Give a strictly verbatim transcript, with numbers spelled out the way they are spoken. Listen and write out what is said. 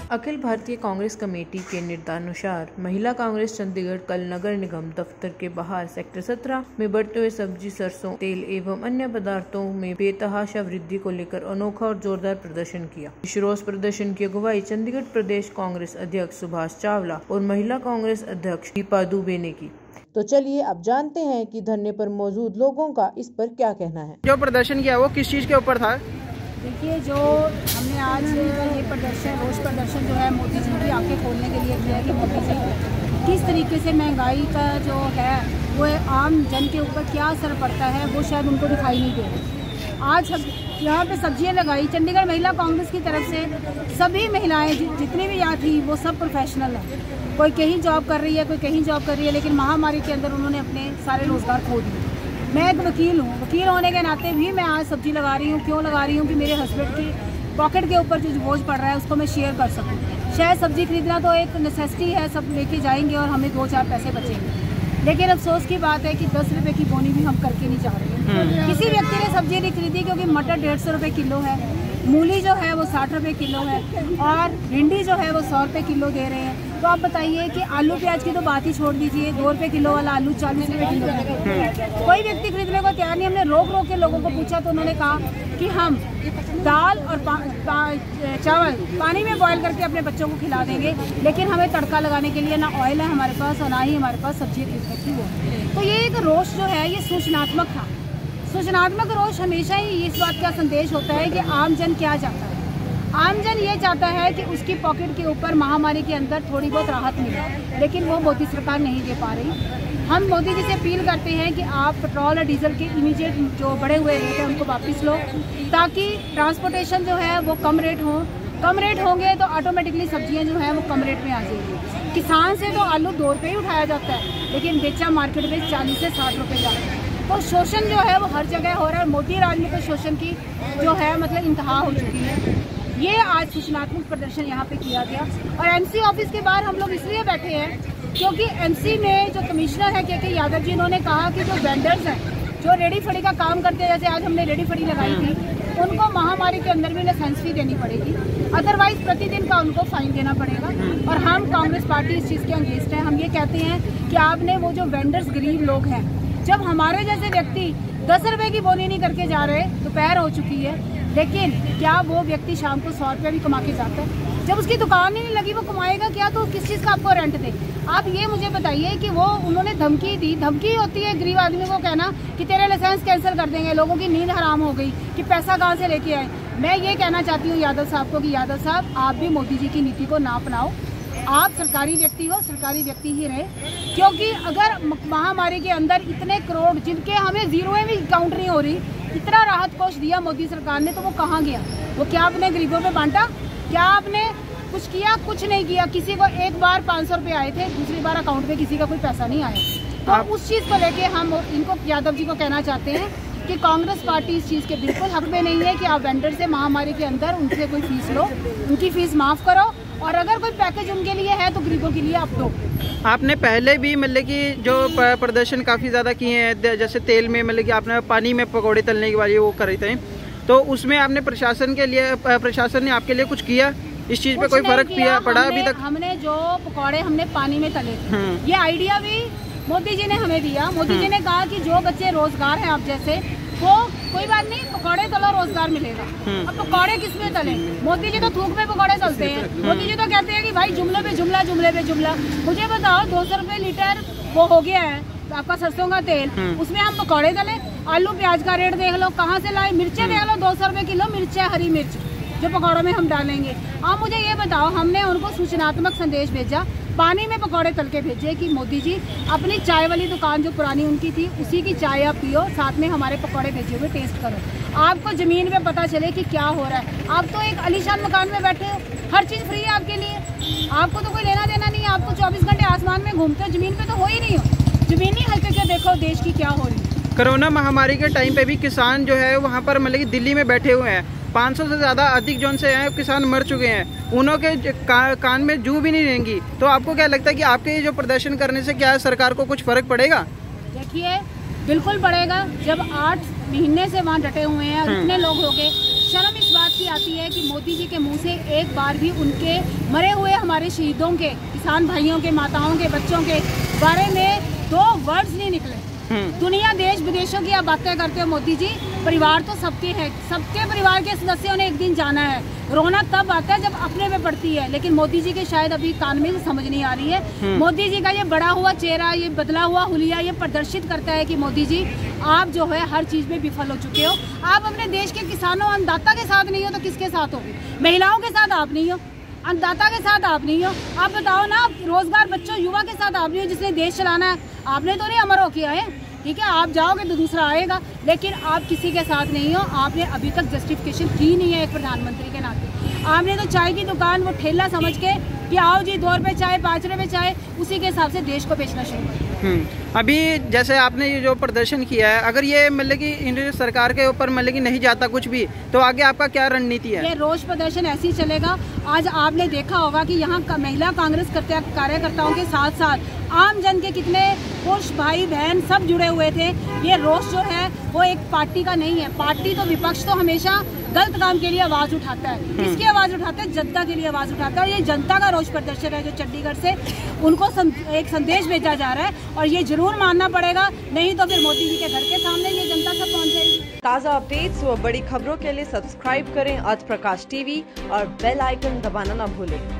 Akhil Bharatiya Congress committee के निर्देशानुसार महिला कांग्रेस चंडीगढ़ कल नगर निगम दफ्तर के बाहर सेक्टर सत्रह में बढ़ते हुए सब्जी, सरसों तेल एवं अन्य पदार्थों में बेतहाशा वृद्धि को लेकर अनोखा और जोरदार प्रदर्शन किया। इस रोष प्रदर्शन की अगुवाई चंडीगढ़ प्रदेश कांग्रेस अध्यक्ष सुभाष चावला और महिला कांग्रेस अध्यक्ष दीपा दुबे ने की। तो चलिए अब जानते हैं कि धरने पर मौजूद लोगों का इस पर क्या कहना है। जो प्रदर्शन किया वो किस चीज के ऊपर था? देखिए, जो हमने आज ये प्रदर्शन रोष प्रदर्शन जो है मोदी जी की आंखें खोलने के लिए किया कि मोदी जी किस तरीके से महंगाई का जो है वो आम जन के ऊपर क्या असर पड़ता है वो शायद उनको दिखाई नहीं दे रहा। आज हम यहाँ पे सब्जियाँ लगाई, चंडीगढ़ महिला कांग्रेस की तरफ से सभी महिलाएं जितनी भी यहाँ थी वो सब प्रोफेशनल हैं। कोई कहीं जॉब कर रही है, कोई कहीं जॉब कर रही है, लेकिन महामारी के अंदर उन्होंने अपने सारे रोजगार खो दिए। मैं एक वकील हूँ, वकील होने के नाते भी मैं आज सब्जी लगा रही हूँ। क्यों लगा रही हूँ कि मेरे हस्बैंड की पॉकेट के ऊपर जो बोझ पड़ रहा है उसको मैं शेयर कर सकूँ। शायद सब्जी खरीदना तो एक नेसेसिटी है, सब लेके जाएंगे और हमें दो चार पैसे बचेंगे, लेकिन अफसोस की बात है कि दस रुपए की बोनी भी हम करके नहीं जा रहे हैं। किसी व्यक्ति ने सब्जी नहीं खरीदी क्योंकि मटर डेढ़ सौ रुपये किलो है, मूली जो है वो साठ रुपये किलो है और भिंडी जो है वो सौ रुपये किलो दे रहे हैं। तो आप बताइए कि आलू प्याज की तो बात ही छोड़ दीजिए, दो रुपये किलो वाला आलू चालीस रुपये किलो है। कोई व्यक्ति खरीदने को तैयार नहीं। हमने रोक रोक के लोगों को पूछा तो उन्होंने कहा कि हम दाल और पा, पा, चावल पानी में बॉयल करके अपने बच्चों को खिला देंगे, लेकिन हमें तड़का लगाने के लिए ना ऑयल है हमारे पास और ना ही हमारे पास सब्जी खरीदने की वो। तो ये एक रोष जो है ये सूचनात्मक था। सूचनात्मक रोष हमेशा ही इस बात का संदेश होता है कि आम जन क्या चाहता है। आम जन ये चाहता है कि उसकी पॉकेट के ऊपर महामारी के अंदर थोड़ी बहुत राहत मिले, लेकिन वो मोदी सरकार नहीं दे पा रही। हम मोदी जी से अपील करते हैं कि आप पेट्रोल और डीजल के इमीडिएट जो बढ़े हुए रेट हैं उनको वापस लो, ताकि ट्रांसपोर्टेशन जो है वो कम रेट हो। कम रेट होंगे तो ऑटोमेटिकली सब्जियां जो हैं वो कम रेट में आ जाएगी। किसान से तो आलू दो रुपये ही उठाया जाता है, लेकिन बेचा मार्केट में चालीस से साठ रुपये जाता है। तो शोषण जो है वो हर जगह हो रहा है। मोदी राज में तो शोषण की जो है मतलब इंतहा हो चुकी है। ये आज सूचनात्मक प्रदर्शन यहाँ पे किया गया और एमसी ऑफिस के बाहर हम लोग इसलिए बैठे हैं क्योंकि एमसी में जो कमिश्नर है के के यादव जी, इन्होंने कहा कि जो वेंडर्स हैं जो रेडी फड़ी का काम करते हैं, जैसे आज हमने रेडी फड़ी लगाई थी, उनको महामारी के अंदर भी लाइसेंस फी देनी पड़ेगी, अदरवाइज प्रतिदिन का उनको फाइन देना पड़ेगा। और हम कांग्रेस पार्टी इस चीज़ के अगेंस्ट है। हम ये कहते हैं कि आपने वो जो वेंडर्स गरीब लोग हैं, जब हमारे जैसे व्यक्ति दस रुपए की बोनी नहीं करके जा रहे, दोपहर हो चुकी है, लेकिन क्या वो व्यक्ति शाम को सौ रुपये भी कमा के जाता है? जब उसकी दुकान ही नहीं लगी वो कमाएगा क्या? तो किस चीज़ का आपको रेंट दे? आप ये मुझे बताइए कि वो उन्होंने धमकी दी। धमकी होती है गरीब आदमी को कहना कि तेरे लाइसेंस कैंसिल कर देंगे। लोगों की नींद हराम हो गई कि पैसा कहाँ से लेके आए। मैं ये कहना चाहती हूँ यादव साहब को कि यादव साहब आप भी मोदी जी की नीति को ना अपनाओ। आप सरकारी व्यक्ति हो, सरकारी व्यक्ति ही रहे, क्योंकि अगर महामारी के अंदर इतने करोड़ जिनके हमें जीरो में भी काउंट नहीं हो रही, इतना राहत कोष दिया मोदी सरकार ने, तो वो कहाँ गया? वो क्या आपने गरीबों पे बांटा? क्या आपने कुछ किया? कुछ नहीं किया। किसी को एक बार पाँच सौ रुपये आए थे, दूसरी बार अकाउंट में किसी का कोई पैसा नहीं आया। तो उस चीज़ को लेके हम इनको यादव जी को कहना चाहते हैं कि कांग्रेस पार्टी इस चीज़ के बिल्कुल हक में नहीं है कि आप वेंडर से महामारी के अंदर उनसे कोई फीस लो, उनकी फीस माफ़ करो, और अगर कोई पैकेज उनके लिए है तो गरीबों के लिए आप दो। आपने पहले भी मतलब कि जो प्रदर्शन काफ़ी ज़्यादा किए हैं, जैसे तेल में मतलब कि आपने पानी में पकौड़े तलने के वाली वो कर रहे थे, तो उसमें आपने प्रशासन के लिए प्रशासन ने आपके लिए कुछ किया? इस चीज़ पे कोई फर्क पड़ा अभी तक? हमने जो पकौड़े हमने पानी में तले थे, ये आइडिया भी मोदी जी ने हमें दिया। मोदी जी ने कहा कि जो बच्चे रोजगार हैं आप जैसे, वो कोई बात नहीं, पकौड़े तलो रोजगार मिलेगा। अब पकौड़े किस में तले? मोदी जी तो थूक में पकौड़े तलते हैं। मोदी जी तो कहते हैं कि भाई जुमले पे जुमला, जुमले पे जुमला। मुझे बताओ, दो सौ रुपये लीटर वो हो गया है आपका सरसों का तेल, उसमें हम पकौड़े तले? आलू प्याज का रेट देख लो, कहाँ से लाए? मिर्चें देख लो, दो सौ रुपये किलो मिर्चें, हरी मिर्च जो पकौड़ों में हम डालेंगे। आप मुझे ये बताओ, हमने उनको सूचनात्मक संदेश भेजा, पानी में पकौड़े तल के भेजे कि मोदी जी अपनी चाय वाली दुकान जो पुरानी उनकी थी उसी की चाय आप पियो, साथ में हमारे पकौड़े भेजे हुए टेस्ट करो। आपको ज़मीन पे पता चले कि क्या हो रहा है। आप तो एक आलीशान मकान में बैठे हो, हर चीज़ फ्री है आपके लिए, आपको तो कोई लेना देना नहीं है। आप तो चौबीस घंटे आसमान में घूमते हो, ज़मीन पे तो हो ही नहीं हो। ज़मीनी हकीकत देखो देश की क्या हो रही है। कोरोना महामारी के टाइम पे भी किसान जो है वहाँ पर मतलब कि दिल्ली में बैठे हुए हैं, पाँच सौ से ज़्यादा अधिक जोन से हैं किसान मर चुके हैं, उन्हों के का, कान में जू भी नहीं रहेंगी। तो आपको क्या लगता है कि आपके जो प्रदर्शन करने से क्या सरकार को कुछ फर्क पड़ेगा? देखिए, बिल्कुल पड़ेगा। जब आठ महीने से वहाँ डटे हुए हैं और इतने लोग हो गए, शर्म इस बात ऐसी आती है कि मोदी जी के मुंह से एक बार भी उनके मरे हुए हमारे शहीदों के, किसान भाइयों के, माताओं के, बच्चों के बारे में दो वर्ड्स नहीं निकले। दुनिया देश विदेशों की आप बातें करते हो मोदी जी, परिवार तो सबके हैं, सबके परिवार के सदस्यों ने एक दिन जाना है। रोना तब आता है जब अपने पे पड़ती है, लेकिन मोदी जी के शायद अभी कान में समझ नहीं आ रही है। मोदी जी का ये बड़ा हुआ चेहरा, ये बदला हुआ हुलिया, ये प्रदर्शित करता है कि मोदी जी आप जो है हर चीज में विफल हो चुके हो। आप अपने देश के किसानों, अन्नदाता के साथ नहीं हो तो किसके साथ हो? महिलाओं के साथ आप नहीं हो, अन्नदाता के साथ आप नहीं हो। आप बताओ ना, रोजगार बच्चों, युवा के साथ आप नहीं हो जिसने देश चलाना है। आपने तो नहीं अमर हो किया है, ठीक है, आप जाओगे तो दूसरा आएगा, लेकिन आप किसी के साथ नहीं हो। आपने अभी तक जस्टिफिकेशन की नहीं है एक प्रधानमंत्री के नाते। आपने तो चाय की दुकान वो ठेला समझ के कि आओ जी दो रुपये चाय, पाँच रुपये चाय, उसी के हिसाब से देश को बेचना शुरू कर। अभी जैसे आपने ये जो प्रदर्शन किया है, अगर ये मतलब कि इंडियन सरकार के ऊपर मतलब कि नहीं जाता कुछ भी, तो आगे आपका क्या रणनीति है? ये रोष प्रदर्शन ऐसे ही चलेगा। आज आपने देखा होगा कि यहाँ महिला कांग्रेस कार्यकर्ताओं के साथ साथ आम जन के कितने पुरुष भाई बहन सब जुड़े हुए थे। ये रोष जो है वो एक पार्टी का नहीं है। पार्टी तो, विपक्ष तो हमेशा गलत काम के लिए आवाज उठाता है। किसकी आवाज उठाता है? जनता के लिए आवाज उठाता है। और ये जनता का रोष प्रदर्शन है जो चंडीगढ़ से उनको एक संदेश भेजा जा रहा है, और ये जरूर मानना पड़ेगा, नहीं तो फिर मोदी जी के घर के सामने ये जनता सब पहुंच जाएगी। ताज़ा अपडेट्स व बड़ी खबरों के लिए सब्सक्राइब करें आज प्रकाश टीवी और बेल आइकन दबाना न भूलें।